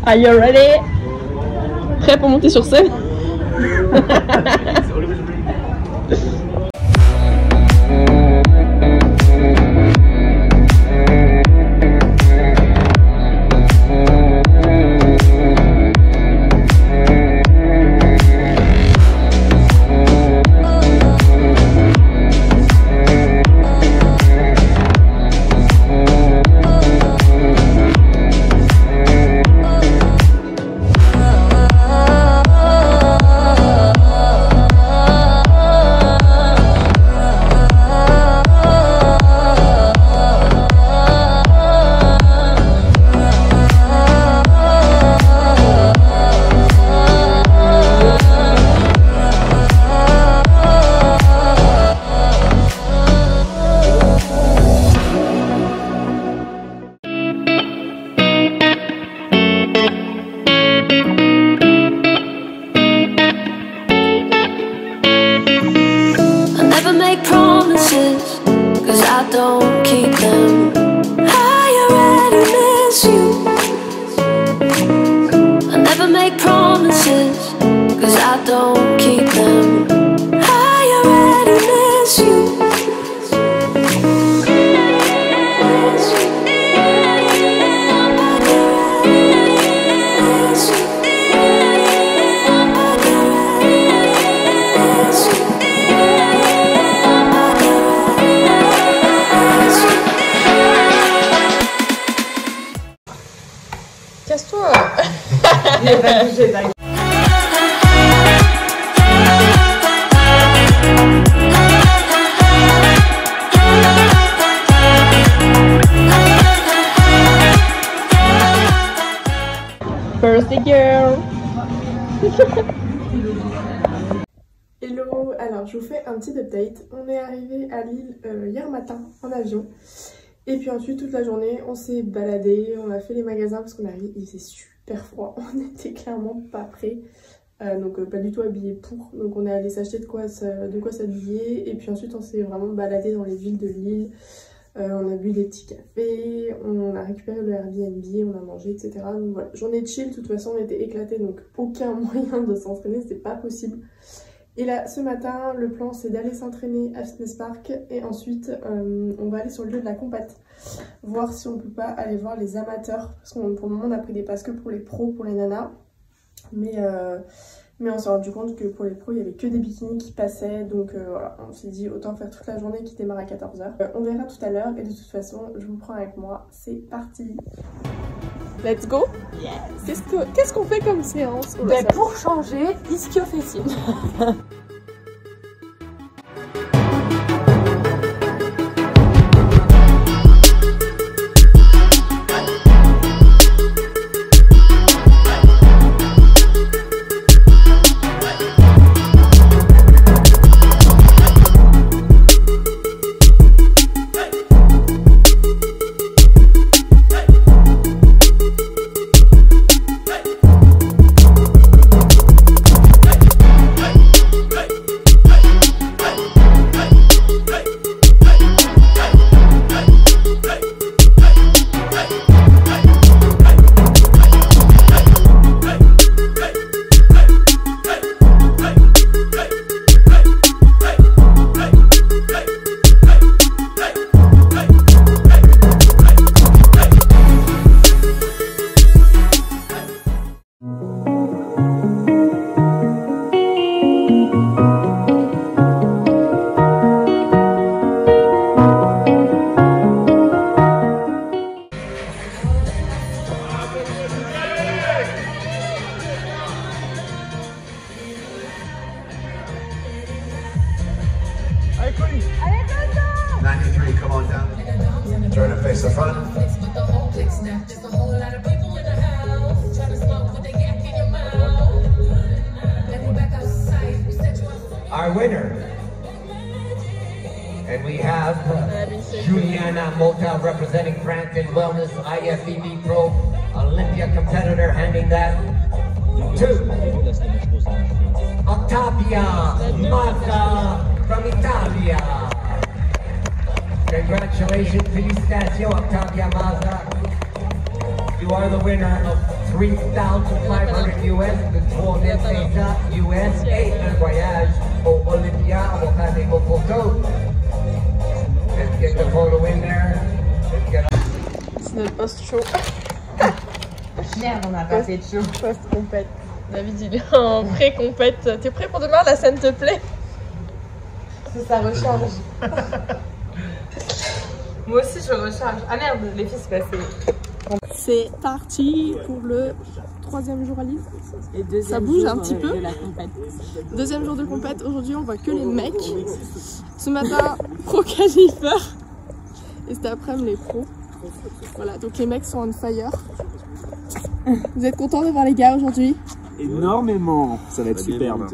Are you ready? Prêt pour monter sur scène? Don't keep them. I already miss you. I never make promises, 'cause I don't keep them. I already miss you. Casse-toi. Birthday girl. Hello, alors je vous fais un petit update. On est arrivé à Lille hier matin en avion. Et puis ensuite toute la journée on s'est baladé, on a fait les magasins parce qu'on est arrivé, il faisait super froid, on était clairement pas prêts. Donc pas du tout habillés pour, donc on est allé s'acheter de quoi s'habiller. Et puis ensuite on s'est vraiment baladé dans les villes de Lille. On a bu des petits cafés, on a récupéré le Airbnb, on a mangé, etc. Donc voilà, journée de chill, de toute façon on était éclatés, donc aucun moyen de s'entraîner, c'était pas possible. Et là, ce matin, le plan c'est d'aller s'entraîner à Fitness Park et ensuite on va aller sur le lieu de la compète, voir si on peut pas aller voir les amateurs, parce que pour le moment on a pris des passes que pour les pros, pour les nanas, mais on s'est rendu compte que pour les pros il y avait que des bikinis qui passaient, donc voilà, on s'est dit autant faire toute la journée qui démarre à 14 h. On verra tout à l'heure et de toute façon je vous prends avec moi, c'est parti. Let's go. Yes. Qu'est-ce qu'on fait comme séance? Ben, pour changer, ischio-fessier. Allez, 93, come on down. Turn to face the front. Our winner. And we have Juliana Mota representing France in Wellness, IFBB Pro Olympia competitor, handing that to Octavia Mazza from Italia. Congratulations, félicitations Octavia Mazza. You are the winner of $3,500 US, de 3500 US et un voyage au Olympia. On va faire des beaux photos. Let's get the photo in there. C'est notre post-show. Merde, on a pas fait de show. Post-compète. David, il est en pré-compète. T'es prêt pour demain? La scène te plaît? C'est sa recharge. Moi aussi je recharge. Ah merde, les filles c'est passé. C'est parti pour le 3e jour à Lille. Et deuxième Ça bouge jour, un petit peu. de la compète. 2e jour de compète. Aujourd'hui on voit que les mecs. Ce matin, pro qualifier. Et cet après-midi les pros. Voilà, donc les mecs sont on fire. Vous êtes contents de voir les gars aujourd'hui? Énormément, ça va être superbe.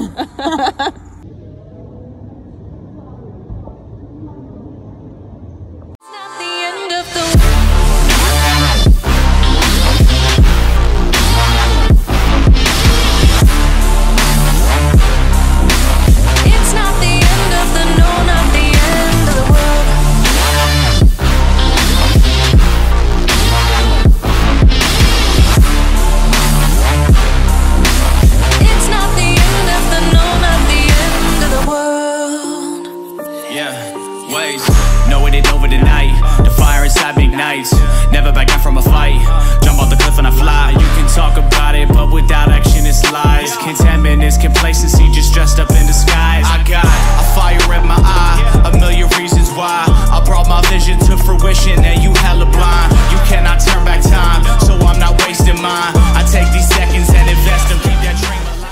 Never back out from a fight. Jump off the cliff and I fly. You can talk about it, but without action it's lies. Contentment is complacency, just dressed up in disguise. I got a fire in my eye, a million reasons why. I brought my vision to fruition and you hella blind. You cannot turn back time, so I'm not wasting mine. I take these seconds and invest them, keep that dream alive.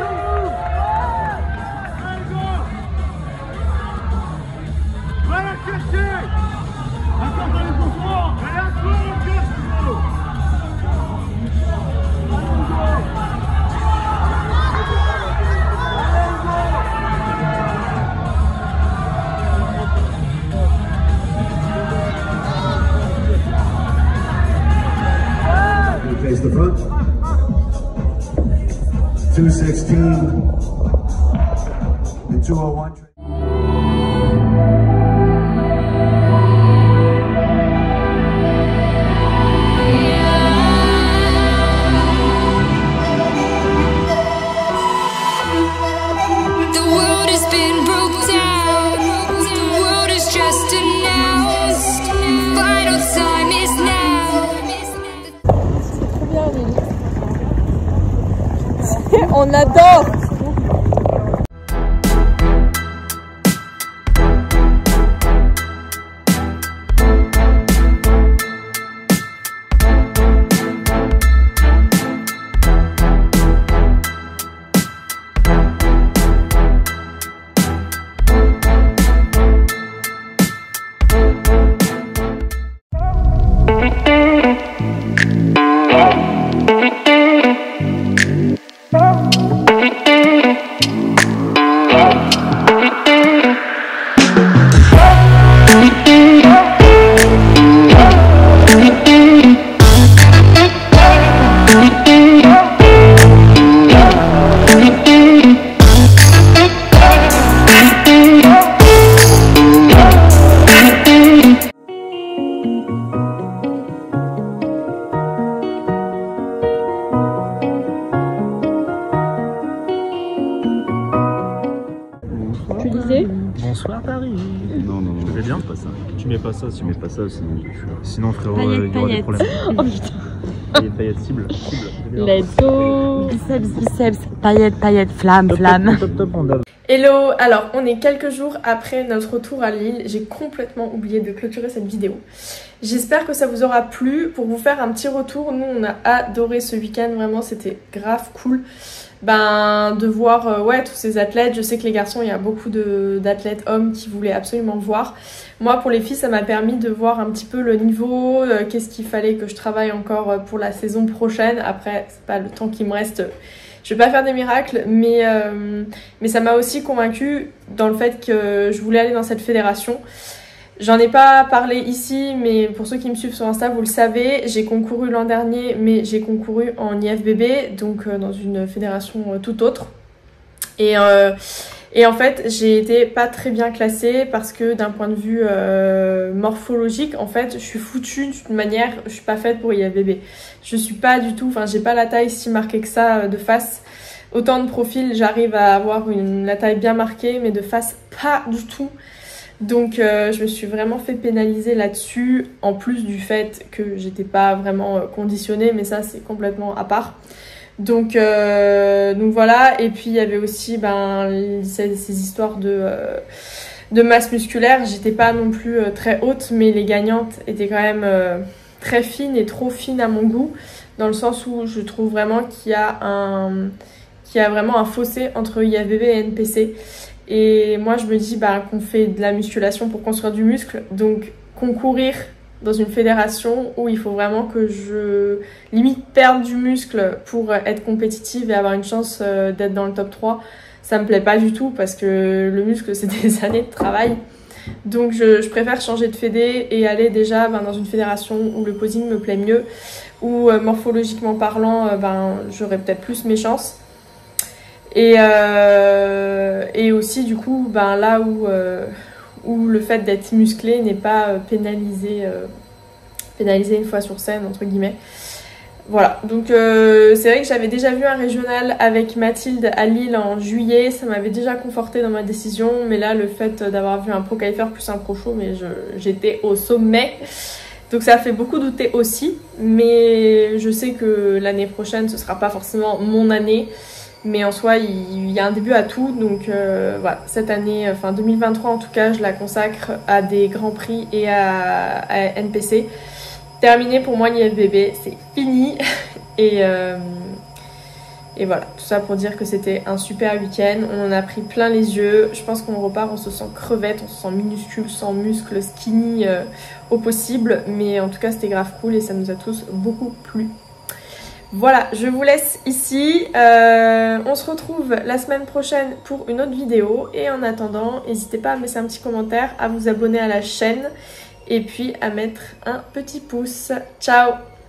Face the front. 216 and 201. The world has been broke down. The world is just announced. Final time is now. On adore! Tu disais? Bonsoir Paris. Non, non, je vais bien, pas ça. Tu mets pas ça, si tu mets pas ça, sinon frérot, il y aura des problèmes. Oh putain. Paillettes, cible. Let's go. Biceps, paillettes, flamme. Hello, alors on est quelques jours après notre retour à Lille, j'ai complètement oublié de clôturer cette vidéo. J'espère que ça vous aura plu. Pour vous faire un petit retour, nous on a adoré ce week-end, vraiment c'était grave cool de voir ouais, tous ces athlètes. Je sais que les garçons, il y a beaucoup d'athlètes hommes qui voulaient absolument voir. Moi pour les filles, ça m'a permis de voir un petit peu le niveau, qu'est-ce qu'il fallait que je travaille encore pour la saison prochaine. Après, c'est pas le temps qui me reste. Je vais pas faire des miracles, mais ça m'a aussi convaincue dans le fait que je voulais aller dans cette fédération. J'en ai pas parlé ici, mais pour ceux qui me suivent sur Insta, vous le savez, j'ai concouru l'an dernier, mais j'ai concouru en IFBB, donc dans une fédération tout autre. Et Et en fait, j'ai été pas très bien classée parce que d'un point de vue morphologique, en fait, je suis foutue d'une manière, je suis pas faite pour IFBB. Je suis pas du tout, enfin, j'ai pas la taille si marquée que ça de face. Autant de profil, j'arrive à avoir la taille bien marquée, mais de face, pas du tout. Donc je me suis vraiment fait pénaliser là-dessus, en plus du fait que j'étais pas vraiment conditionnée, mais ça c'est complètement à part. Donc voilà, et puis il y avait aussi ces histoires de masse musculaire. J'étais pas non plus très haute, mais les gagnantes étaient quand même très fines et trop fines à mon goût, dans le sens où je trouve vraiment qu'il y a vraiment un fossé entre IFBB et NPC. Et moi, je me dis qu'on fait de la musculation pour construire du muscle. Donc, concourir dans une fédération où il faut vraiment que je limite perde du muscle pour être compétitive et avoir une chance d'être dans le top 3, ça me plaît pas du tout parce que le muscle, c'est des années de travail. Donc, je préfère changer de fédé et aller déjà dans une fédération où le posing me plaît mieux, où morphologiquement parlant, j'aurai peut-être plus mes chances. Et aussi du coup là où le fait d'être musclé n'est pas pénalisé une fois sur scène entre guillemets. Voilà, donc c'est vrai que j'avais déjà vu un régional avec Mathilde à Lille en juillet, ça m'avait déjà conforté dans ma décision, mais là le fait d'avoir vu un pro qualifier plus un pro show, mais j'étais au sommet. Donc ça fait beaucoup douter aussi, mais je sais que l'année prochaine ce sera pas forcément mon année. Mais en soi, il y a un début à tout, donc voilà, cette année, enfin 2023 en tout cas, je la consacre à des grands prix et à NPC. Terminé pour moi l'IFBB, c'est fini. Et voilà, tout ça pour dire que c'était un super week-end, on en a pris plein les yeux. Je pense qu'on repart, on se sent crevette, on se sent minuscule, sans muscles, skinny au possible. Mais en tout cas, c'était grave cool et ça nous a tous beaucoup plu. Voilà, je vous laisse ici, on se retrouve la semaine prochaine pour une autre vidéo et en attendant, n'hésitez pas à me laisser un petit commentaire, à vous abonner à la chaîne et puis à mettre un petit pouce. Ciao!